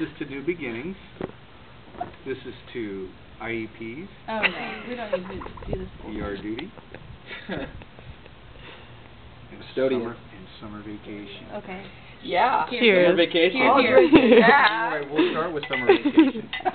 is to new beginnings. This is to IEPs. Oh no, we don't need to do this. ER duty. Custodian. And summer vacation. Okay. Yeah. Cheers. Summer vacation. I'll drink to that. All right, we'll start with summer vacation.